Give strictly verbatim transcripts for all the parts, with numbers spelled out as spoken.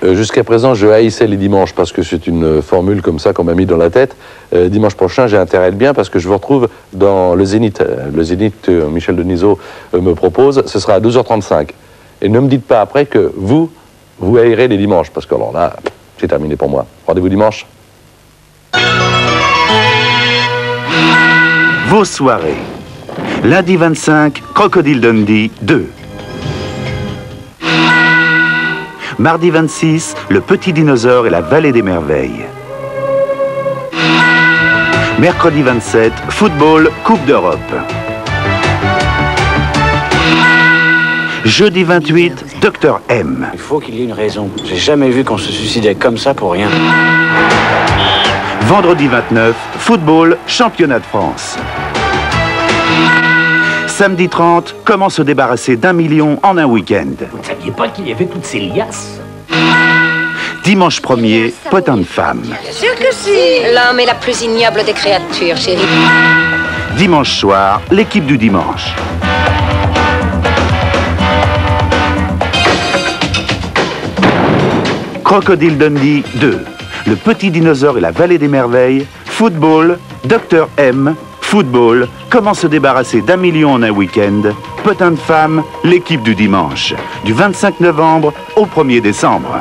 Euh, Jusqu'à présent, je haïssais les dimanches parce que c'est une formule comme ça qu'on m'a mis dans la tête. Euh, dimanche prochain, j'ai intérêt à être bien parce que je vous retrouve dans le Zénith. Euh, Le Zénith, euh, Michel Denisot euh, me propose, ce sera à douze heures trente-cinq. Et ne me dites pas après que vous, vous haïrez les dimanches parce que alors là, c'est terminé pour moi. Rendez-vous dimanche. Vos soirées. Lundi vingt-cinq, Crocodile Dundee deux. Mardi vingt-six, Le Petit Dinosaure et la Vallée des Merveilles. Mercredi vingt-sept, Football, Coupe d'Europe. Jeudi vingt-huit, Docteur M. Il faut qu'il y ait une raison. J'ai jamais vu qu'on se suicidait comme ça pour rien. Vendredi vingt-neuf, Football, Championnat de France. Samedi trente, Comment se débarrasser d'un million en un week-end. Vous ne saviez pas qu'il y avait toutes ces liasses? Dimanche premier, Potin de femme. Bien sûr que si. L'homme est la plus ignoble des créatures, chérie. Dimanche soir, l'équipe du dimanche. Crocodile Dundee deux. Le Petit Dinosaure et la Vallée des Merveilles. Football, Docteur M. Football, Comment se débarrasser d'un million en un week-end. Potin de femme, l'équipe du dimanche. Du vingt-cinq novembre au premier décembre.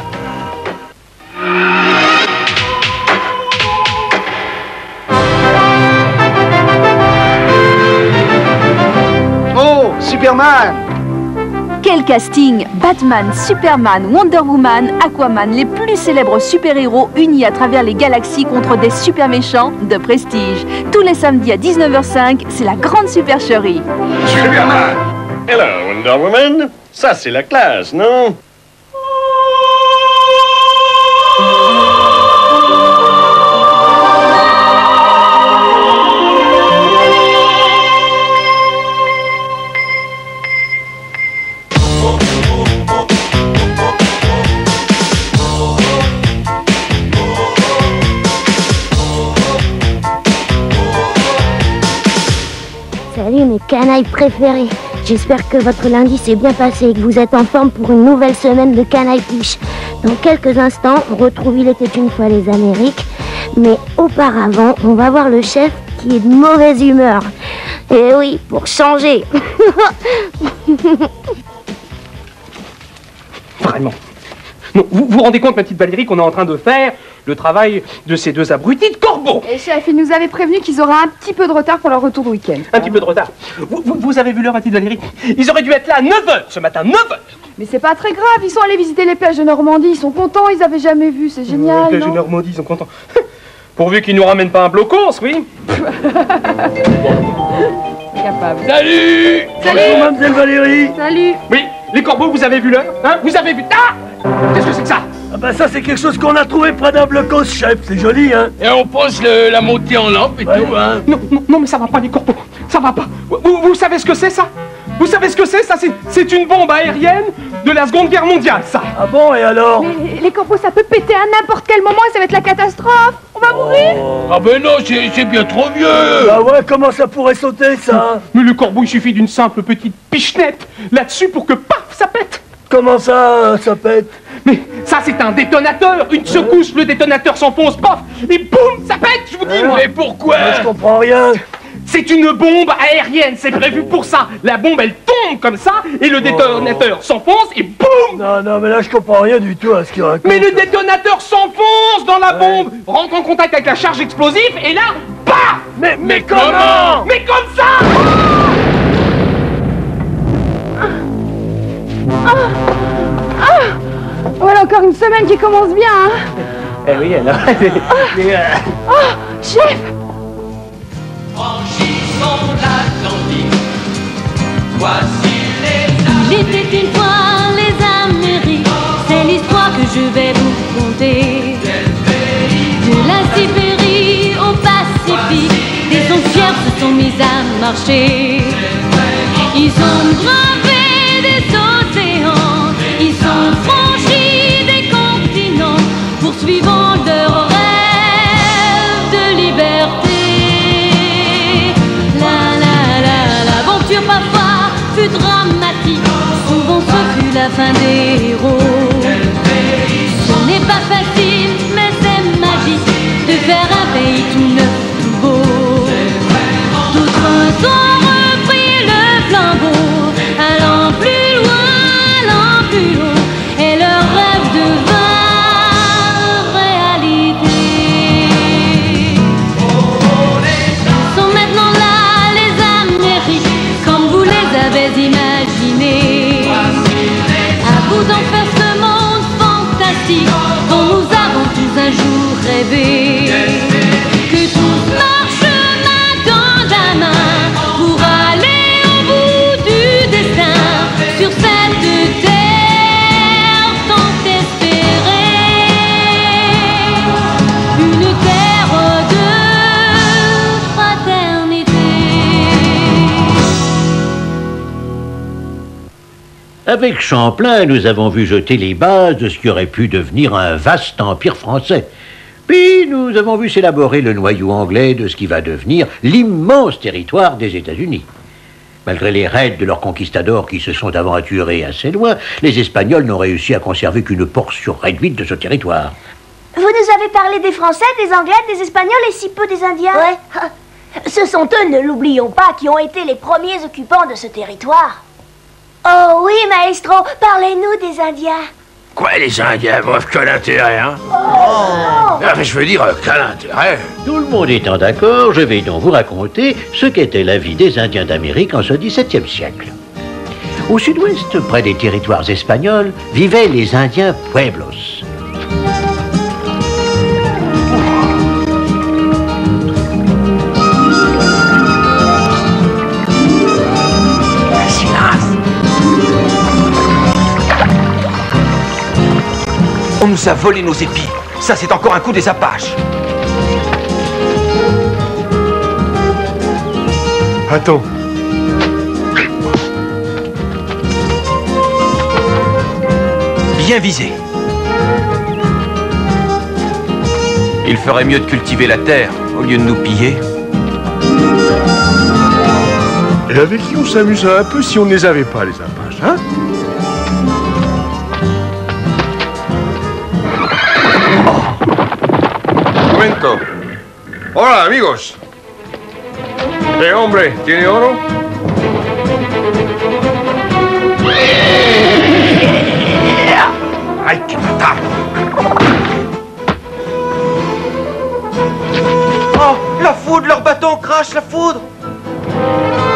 Oh, Superman! Quel casting! Batman, Superman, Wonder Woman, Aquaman, les plus célèbres super-héros unis à travers les galaxies contre des super méchants de prestige. Tous les samedis à dix-neuf heures cinq, c'est la grande supercherie. Superman! Hello, Wonder Woman! Ça, c'est la classe, non? Salut mes canailles préférés. J'espère que votre lundi s'est bien passé et que vous êtes en forme pour une nouvelle semaine de canailles piche. Dans quelques instants, on retrouve Il était une fois les Amériques. Mais auparavant, on va voir le chef qui est de mauvaise humeur. Et oui, pour changer. Vraiment. Non, vous vous rendez compte, ma petite Valérie, qu'on est en train de faire le travail de ces deux abrutis de corbeaux? Et chef, il nous avait prévenu qu'ils auraient un petit peu de retard pour leur retour de week-end. Un petit peu de retard. Vous, vous, vous avez vu l'heure, ma petite Valérie? Ils auraient dû être là à neuf heures ce matin, neuf heures. Mais c'est pas très grave, ils sont allés visiter les plages de Normandie, ils sont contents, ils avaient jamais vu, c'est génial, Les plages de non? Normandie, ils sont contents. Pourvu qu'ils nous ramènent pas un blocos, oui. Capable. Salut! Salut, Mademoiselle Valérie! Salut. Oui, les corbeaux, vous avez vu l'heure? Hein? Vous avez vu... Ah! Qu'est-ce que c'est que ça? Ah bah ça, c'est quelque chose qu'on a trouvé près d'un blocos, chef. C'est joli, hein? Et on pense le, la monter en lampe et tout, hein? Non, non, non, mais ça va pas, les corbeaux. Ça va pas. Vous, vous savez ce que c'est, ça? Vous savez ce que c'est, ça? C'est une bombe aérienne de la Seconde Guerre mondiale, ça. Ah bon, et alors? Mais les corbeaux, ça peut péter à n'importe quel moment et ça va être la catastrophe. On va mourir. Ah ben non, c'est bien trop vieux. Bah ouais, comment ça pourrait sauter, ça? Mais le corbeau, il suffit d'une simple petite pichenette là-dessus pour que, paf, ça pète. Comment ça, ça pète? Mais ça, c'est un détonateur. Une secousse, le détonateur s'enfonce, paf, et boum, ça pète, je vous dis. Mais pourquoi? Je comprends rien. C'est une bombe aérienne, c'est prévu pour ça. La bombe, elle tombe comme ça, et le détonateur oh. s'enfonce, et boum. Non, non, mais là, je comprends rien du tout à ce qu'il raconte. Mais le détonateur s'enfonce dans la bombe, ouais. rentre en contact avec la charge explosive, et là, bah Mais, mais, mais comment, comment Mais comme ça. Ah. Ah. Voilà encore une semaine qui commence bien, hein. Eh oui, alors... mais, euh... Oh, chef. Franchissons l'Atlantique. Voici les Il était une fois les Amériques. C'est l'histoire que je vais vous conter. De la Sibérie au Pacifique, des hommes fiers se sont mis à marcher. Ils ont gravé des océans, ils ont franchi des continents, poursuivant leur rêve de liberté. L'aventure parfois fut dramatique, souvent ce fut la fin des héros. Son Avec Champlain, nous avons vu jeter les bases de ce qui aurait pu devenir un vaste empire français. Puis nous avons vu s'élaborer le noyau anglais de ce qui va devenir l'immense territoire des États-Unis. Malgré les raids de leurs conquistadors qui se sont aventurés assez loin, les Espagnols n'ont réussi à conserver qu'une portion réduite de ce territoire. Vous nous avez parlé des Français, des Anglais, des Espagnols et si peu des Indiens. Ouais. Ce sont eux, ne l'oublions pas, qui ont été les premiers occupants de ce territoire. Oh oui, maestro, parlez-nous des Indiens. Quoi, les Indiens? Bref, quel intérêt, hein? Oh, oh. Ah, je veux dire, quel intérêt? Tout le monde étant d'accord, je vais donc vous raconter ce qu'était la vie des Indiens d'Amérique en ce dix-septième siècle. Au sud-ouest, près des territoires espagnols, vivaient les Indiens Pueblos. On nous a volé nos épis. Ça, c'est encore un coup des Apaches. Attends. Bien visé. Il ferait mieux de cultiver la terre au lieu de nous piller. Et avec qui on s'amuserait un peu si on ne les avait pas, les Apaches, hein? Momento. Hola, amigos. ¿Qué hombre tiene oro? Hay que matarlo. Oh, la foudre, leur bâton crache la foudre.